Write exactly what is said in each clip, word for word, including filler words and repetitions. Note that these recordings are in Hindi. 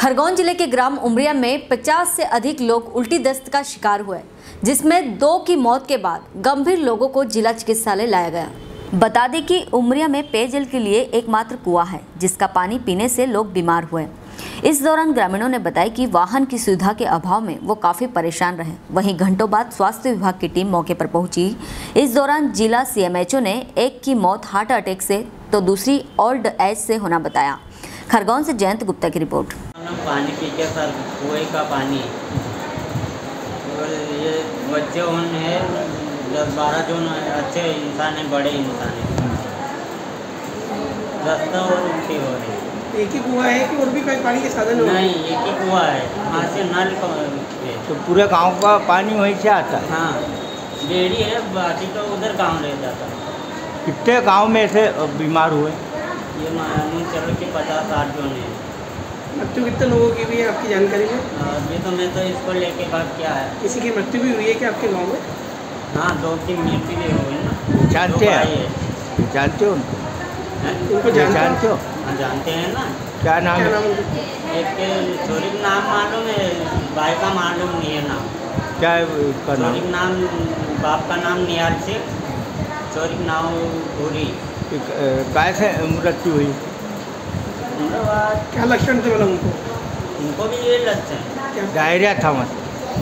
खरगोन जिले के ग्राम उमरिया में पचास से अधिक लोग उल्टी दस्त का शिकार हुए, जिसमें दो की मौत के बाद गंभीर लोगों को जिला चिकित्सालय लाया गया। बता दें कि उमरिया में पेयजल के लिए एकमात्र कुआं है, जिसका पानी पीने से लोग बीमार हुए। इस दौरान ग्रामीणों ने बताया कि वाहन की सुविधा के अभाव में वो काफ़ी परेशान रहे। वहीं घंटों बाद स्वास्थ्य विभाग की टीम मौके पर पहुंची। इस दौरान जिला सीएमएचओ ने एक की मौत हार्ट अटैक से तो दूसरी ओल्ड एज से होना बताया। खरगोन से जयंत गुप्ता की रिपोर्ट। पानी पी के सर कुएं का पानी और ये बच्चे उन है दस बारह जो अच्छे इंसान है, बड़े इंसान है, रास्ता और उल्टी हो रही है। एक ही कुआं है कि और भी कई पानी के साधन हो? नहीं, एक ही कुआं है, वहाँ से नल तो पूरे गांव का पानी वहीं से आता है? हाँ, डेयरी है, बाकी तो उधर गांव रह जाता है। कितने गांव में ऐसे बीमार हुए? ये मालूम चलो कि पचास साठ जो है। मृत्यु कितने लोगों की भी है आपकी जानकारी में? अभी तो मैं तो इसको लेके बात क्या है। किसी की मृत्यु भी हुई है क्या आपके गाँव में? हाँ, दो की मृत्यु भी हुई ना। जानते हैं? जानते हो उनको? उनको जानते हो? हाँ, जानते हैं ना। क्या नाम है? एक के छोरी का नाम मालूम है, भाई का मालूम नहीं है नाम। क्या है उसका नाम? छोरी नाम, बाप का नाम निहाल सिंह, छोरी का नाम भूरी। कैसे मृत्यु हुई? क्या लक्षण थे मतलब उनको? उनको भी ये लक्षण डायरिया था मत।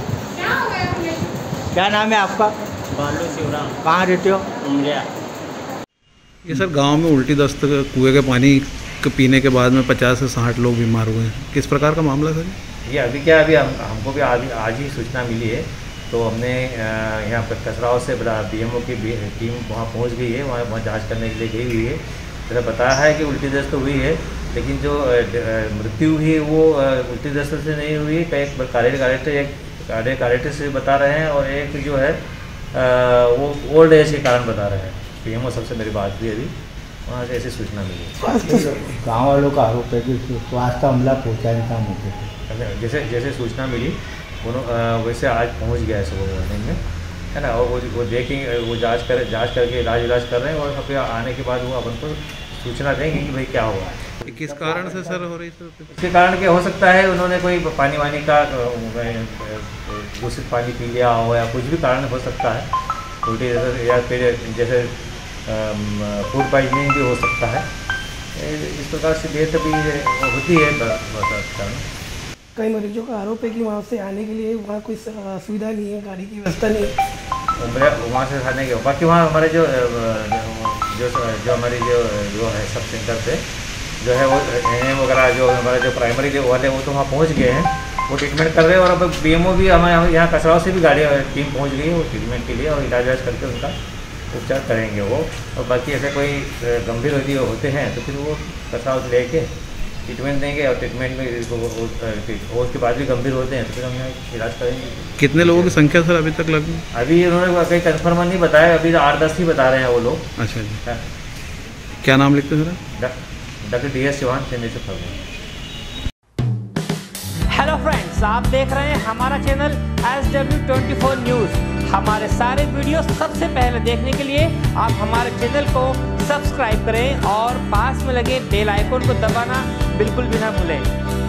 क्या नाम है आपका? बालू शिवराम। कहाँ रहते हो? उमरिया। ये सर गांव में उल्टी दस्त कुएं के पानी के पीने के बाद में पचास से साठ लोग बीमार हुए हैं। किस प्रकार का मामला सर? ये अभी क्या अभी हम हमको भी आज आज ही सूचना मिली है, तो हमने यहाँ पर कसराव से बीएमओ की टीम वहाँ पहुँच गई है, वहाँ वहाँ जांच करने के लिए गई हुई है। जैसा बताया है कि उल्टी दस्त हुई है, लेकिन जो मृत्यु हुई है वो उल्टी दस्त से नहीं हुई है, कई कार्डियक एक कार्डियक अरेस्ट से बता रहे हैं, और एक जो है वो ओल्ड एज के कारण बता रहे हैं। पीएमओ सबसे मेरी बात हुई अभी, वहाँ से ऐसी सूचना मिली। गाँव वालों का आरोप है कि स्वास्थ्य हमला पहुँचाने का मौके पर जैसे जैसे सूचना मिली उन्होंने वैसे आज पहुँच गया है सुबह मॉर्निंग में, है ना। और वो वो देखेंगे, वो जांच कर जांच करके इलाज इलाज कर रहे हैं, और फिर आने के बाद वो अपन को सूचना देंगे कि भाई क्या हुआ। किस कारण से सर हो रही सर? इसके कारण क्या हो सकता है, उन्होंने कोई पानी वानी का दूषित पानी पी लिया हो, या कुछ भी कारण हो सकता है उल्टी, या फिर जैसे फूड पॉइजनिंग भी हो सकता है। इस प्रकार से डेथ भी होती है कारण। कई मरीजों का आरोप है कि वहाँ से आने के लिए वहाँ कोई सुविधा नहीं है, गाड़ी की व्यवस्था नहीं है। उमरिया वहाँ से आने के बाकी वहाँ हमारे जो जो जो हमारी जो जो है सब सेंटर पे जो है वो एन वगैरह जो हमारे जो प्राइमरी जो वाले वो तो वहाँ पहुँच गए हैं, वो ट्रीटमेंट कर रहे हैं। और अब बीएमओ भी हमारे यहाँ कसराव से भी गाड़ी टीम पहुँच गई है वो ट्रीटमेंट के लिए, और इलाज इलाज करके उनका उपचार करेंगे वो। और बाकी ऐसे कोई गंभीर यदि होते हैं तो फिर वो कसराव लेके ट्रीटमेंट देंगे, और ट्रीटमेंट में उसके बाद भी गंभीर होते हैं तो फिर हम यहाँ इलाज करेंगे। कितने लोगों की संख्या सर अभी तक लगी? अभी उन्होंने कहीं कन्फर्म नहीं बताया, अभी आठ दस ही बता रहे हैं वो लोग। अच्छा जी, क्या नाम लिखते हैं sir? Doctor D S Chauhan, Chennai से खबर। हेलो फ्रेंड्स, आप देख रहे हैं हमारा channel S W twenty four news. हमारे सारे वीडियो सबसे पहले देखने के लिए आप हमारे चैनल को सब्सक्राइब करें और पास में लगे बेल आइकन को दबाना बिल्कुल भी ना भूलें।